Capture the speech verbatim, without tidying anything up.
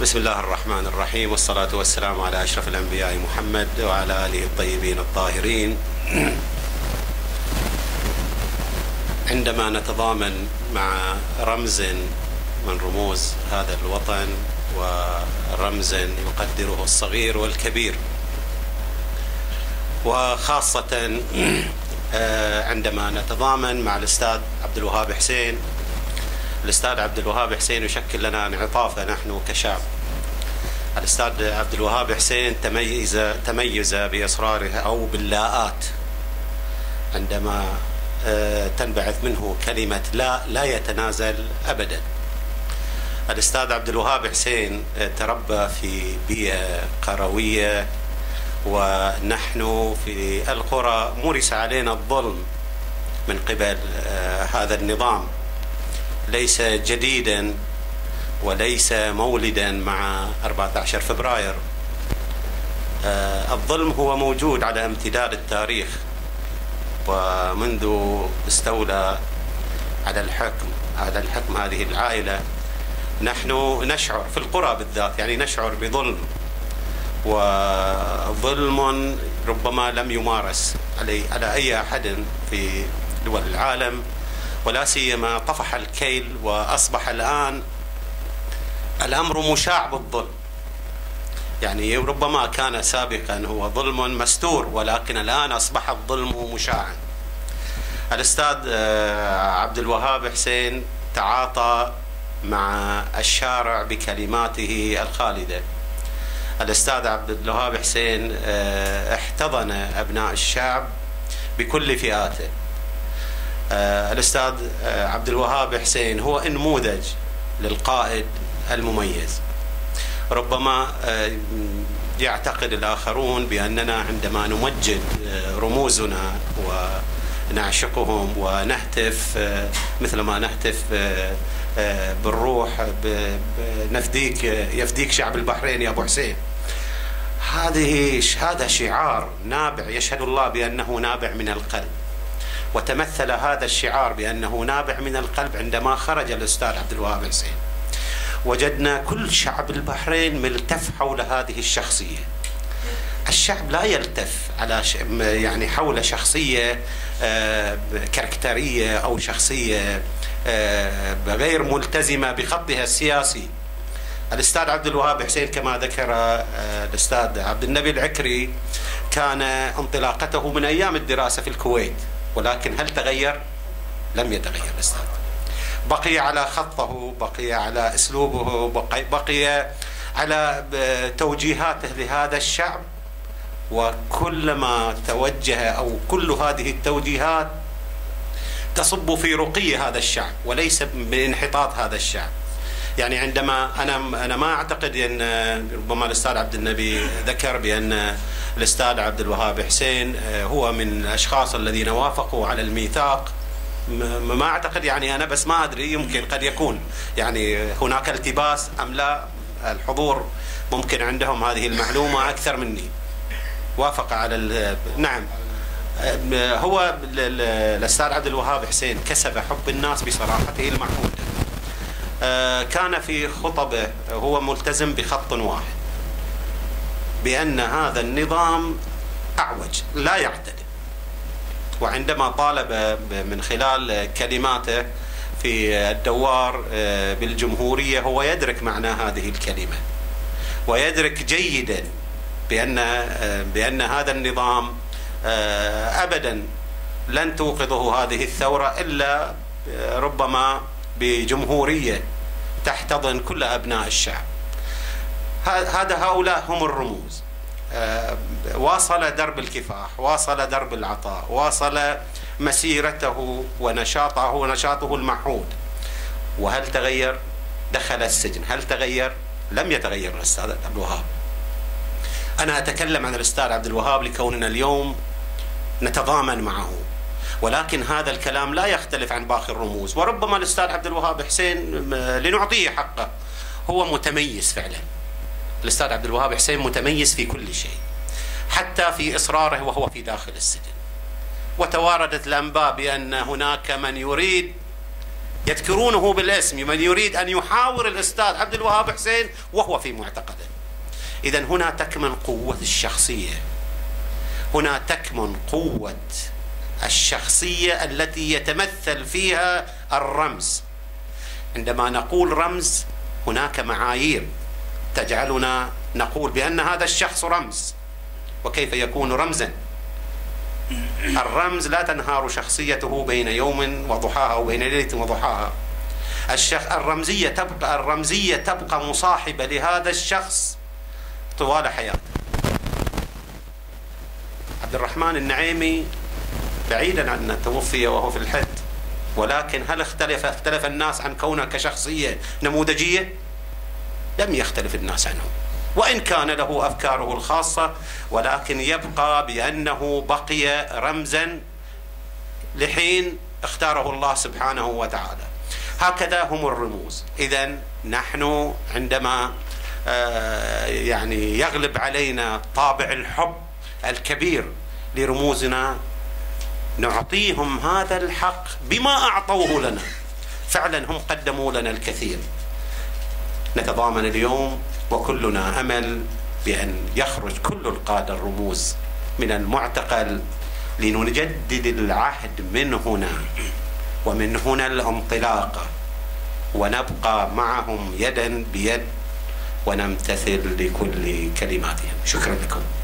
بسم الله الرحمن الرحيم، والصلاة والسلام على أشرف الأنبياء محمد وعلى آله الطيبين الطاهرين. عندما نتضامن مع رمز من رموز هذا الوطن ورمز يقدره الصغير والكبير، وخاصة عندما نتضامن مع الأستاذ عبد الوهاب حسين. الأستاذ عبد الوهاب حسين يشكل لنا انعطافا نحن كشعب. الأستاذ عبد الوهاب حسين تميز تميز بإصراره أو باللاءات، عندما تنبعث منه كلمة لا لا يتنازل أبدا. الأستاذ عبد الوهاب حسين تربى في بيئة قروية، ونحن في القرى مورس علينا الظلم من قبل هذا النظام، ليس جديدا وليس مولدا مع أربعة عشر فبراير. الظلم هو موجود على امتداد التاريخ، ومنذ استولى على الحكم على الحكم هذه العائلة نحن نشعر في القرى بالذات، يعني نشعر بظلم، وظلم ربما لم يمارس علي على أي أحد في دول العالم، ولا سيما طفح الكيل وأصبح الآن الأمر مشاع بالظلم. يعني ربما كان سابقا هو ظلم مستور، ولكن الآن أصبح الظلم مشاعا. الأستاذ عبد الوهاب حسين تعاطى مع الشارع بكلماته الخالدة. الأستاذ عبد الوهاب حسين احتضن أبناء الشعب بكل فئاته. الأستاذ عبد الوهاب حسين هو نموذج للقائد المميز. ربما يعتقد الآخرون بأننا عندما نمجد رموزنا ونعشقهم ونهتف مثل ما نهتف بالروح نفديك يفديك شعب البحرين يا أبو حسين، هذه هذا شعار نابع يشهد الله بأنه نابع من القلب. وتمثل هذا الشعار بأنه نابع من القلب عندما خرج الأستاذ عبد الوهاب حسين. وجدنا كل شعب البحرين ملتف حول هذه الشخصية. الشعب لا يلتف على ش... يعني حول شخصية كاركترية أو شخصية غير ملتزمة بخطها السياسي. الأستاذ عبد الوهاب حسين كما ذكر الأستاذ عبد النبي العكري كان انطلاقته من أيام الدراسة في الكويت، ولكن هل تغير؟ لم يتغير الأستاذ، بقي على خطه، بقي على أسلوبه، بقي, بقي على توجيهاته لهذا الشعب، وكلما توجه أو كل هذه التوجيهات تصب في رقي هذا الشعب وليس بانحطاط هذا الشعب. يعني عندما أنا أنا ما أعتقد أن ربما الأستاذ عبد النبي ذكر بأن الأستاذ عبد الوهاب حسين هو من الأشخاص الذين وافقوا على الميثاق، ما أعتقد، يعني أنا بس ما أدري، يمكن قد يكون يعني هناك التباس أم لا. الحضور ممكن عندهم هذه المعلومة أكثر مني. وافق على نعم. هو الأستاذ عبد الوهاب حسين كسب حب الناس بصراحته المعهودة. كان في خطبه هو ملتزم بخط واحد، بأن هذا النظام أعوج لا يعتدل. وعندما طالب من خلال كلماته في الدوار بالجمهورية هو يدرك معنى هذه الكلمة، ويدرك جيدا بأن بأن هذا النظام أبدا لن توقظه هذه الثورة إلا ربما بجمهورية تحتضن كل أبناء الشعب. هذا هؤلاء هم الرموز. واصل درب الكفاح، واصل درب العطاء، واصل مسيرته ونشاطه ونشاطه المعهود. وهل تغير؟ دخل السجن. هل تغير؟ لم يتغير الأستاذ عبد الوهاب. أنا أتكلم عن الأستاذ عبد الوهاب لكوننا اليوم نتضامن معه، ولكن هذا الكلام لا يختلف عن باقي الرموز. وربما الأستاذ عبد الوهاب حسين لنعطيه حقه هو متميز فعلا. الأستاذ عبد الوهاب حسين متميز في كل شيء، حتى في إصراره وهو في داخل السجن. وتواردت الأنباء بأن هناك من يريد يذكرونه بالاسم، من يريد أن يحاور الأستاذ عبد الوهاب حسين وهو في معتقده. إذا هنا تكمن قوة الشخصية، هنا تكمن قوة الشخصية التي يتمثل فيها الرمز. عندما نقول رمز هناك معايير تجعلنا نقول بأن هذا الشخص رمز. وكيف يكون رمزا؟ الرمز لا تنهار شخصيته بين يوم وضحاها وبين ليلة وضحاها. الشخص الرمزية تبقى الرمزية تبقى مصاحبة لهذا الشخص طوال حياته. عبد الرحمن النعيمي بعيدا عن توفي وهو في الحد، ولكن هل اختلف اختلف الناس عن كونه كشخصية نموذجية؟ لم يختلف الناس عنه، وإن كان له أفكاره الخاصة، ولكن يبقى بأنه بقي رمزا لحين اختاره الله سبحانه وتعالى. هكذا هم الرموز. إذن نحن عندما يعني يغلب علينا طابع الحب الكبير لرموزنا نعطيهم هذا الحق بما أعطوه لنا. فعلا هم قدموا لنا الكثير. نتضامن اليوم وكلنا أمل بأن يخرج كل القادة الرموز من المعتقل لنجدد العهد من هنا، ومن هنا الانطلاقة، ونبقى معهم يدا بيد ونمتثل لكل كلماتهم. شكرا لكم.